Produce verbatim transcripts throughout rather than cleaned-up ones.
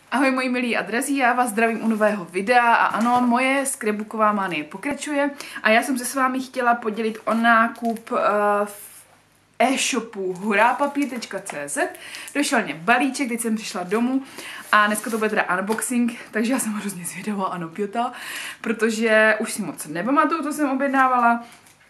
Ahoj moji milí a drazí, já vás zdravím u nového videa a ano, moje scrapbooková manie pokračuje a já jsem se s vámi chtěla podělit o nákup uh, v e-shopu hurapapír tečka cé zet. Došel mě balíček, teď jsem přišla domů a dneska to bude teda unboxing, takže já jsem hrozně zvědavá a napjatá, protože už si moc nepamatuju, co jsem objednávala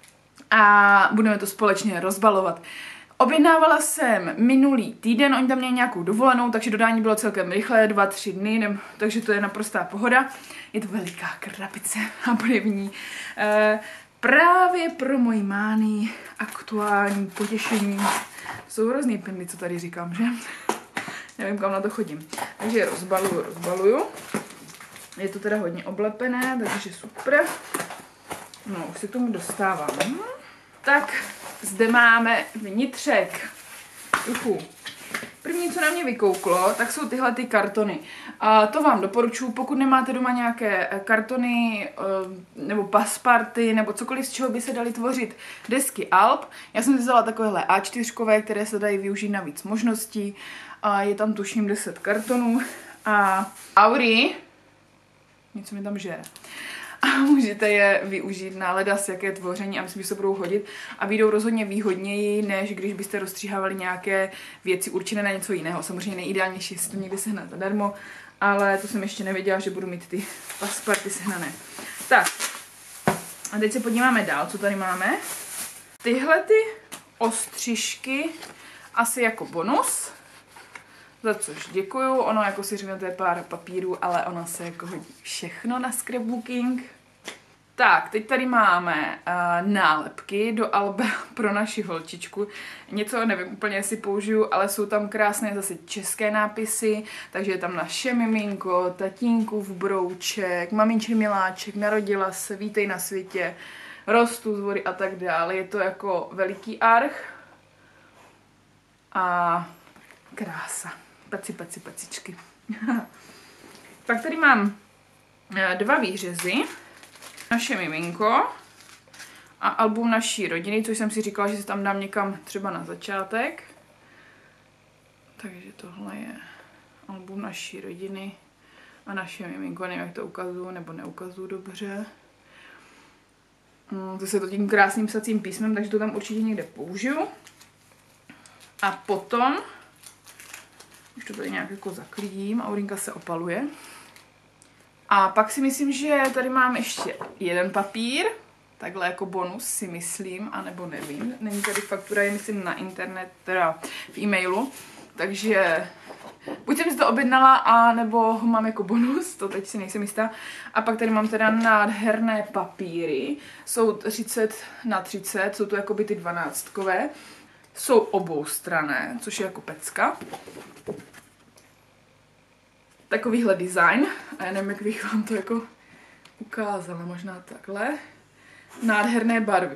a budeme to společně rozbalovat. Objednávala jsem minulý týden, oni tam měli nějakou dovolenou, takže dodání bylo celkem rychlé, dva, tři dny, ne, takže to je naprostá pohoda. Je to veliká krabice a bude v ní e, právě pro moji mánii aktuální potěšení. Jsou hrozný pindy, co tady říkám, že? Nevím, kam na to chodím. Takže je rozbaluju, rozbaluju. Je to teda hodně oblepené, takže super. No, už se k tomu dostávám. Tak, zde máme vnitřek. Uchu. První, co na mě vykouklo, tak jsou tyhle ty kartony. A to vám doporučuji, pokud nemáte doma nějaké kartony nebo pasparty nebo cokoliv, z čeho by se daly tvořit desky alb. Já jsem si vzala takovéhle á čtyři, které se dají využít na víc možností. A je tam tuším deset kartonů. A Auri, něco mi tam žere. A můžete je využít na ledas jaké tvoření a myslím, že se budou hodit a vyjdou rozhodně výhodněji, než když byste rozstříhávali nějaké věci určené na něco jiného. Samozřejmě nejideálnější je to někde sehnat zadarmo, ale to jsem ještě nevěděla, že budu mít ty pasparty sehnané. Tak, a teď se podíváme dál, co tady máme. Tyhle ty ostřižky asi jako bonus, za což děkuju. Ono jako si řekne, to je pár papírů, ale ono se jako hodí všechno na scrapbooking. Tak, teď tady máme uh, nálepky do alba pro naši holčičku. Něco nevím úplně, jestli použiju, ale jsou tam krásné zase české nápisy, takže je tam naše miminko, tatínkův brouček, maminčin miláček, narodila se, vítej na světě, rostu z vody a tak dále. Je to jako veliký arch a krása. Paci, paci, pacičky. Pak tady mám dva výřezy. Naše miminko a album naší rodiny, což jsem si říkala, že si tam dám někam třeba na začátek. Takže tohle je album naší rodiny a naše miminko. Nevím, jak to ukazuju nebo neukazuju dobře. Zase je to tím krásným psacím písmem, takže to tam určitě někde použiju. A potom už to tady nějak jako zaklidím, Aurinka se opaluje. A pak si myslím, že tady mám ještě jeden papír, takhle jako bonus si myslím, anebo nevím. Není tady faktura, je myslím na internet, teda v e-mailu. Takže buď jsem si to objednala, a nebo ho mám jako bonus, to teď si nejsem jistá. A pak tady mám teda nádherné papíry, jsou třicet na třicet, jsou to jakoby ty dvanáctkové. Jsou oboustranné, což je jako pecka. Takovýhle design. A já nevím, jak bych vám to jako ukázala. Možná takhle. Nádherné barvy.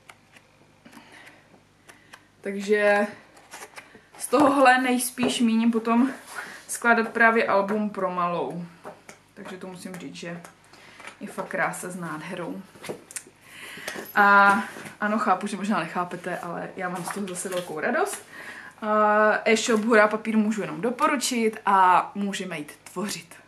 Takže z tohohle nejspíš míním potom skládat právě album pro malou. Takže to musím říct, že je fakt krása s nádherou. A ano, chápu, že možná nechápete, ale já mám z toho zase velkou radost. Uh, e-shop Hurapapír můžu jenom doporučit a můžeme jít tvořit.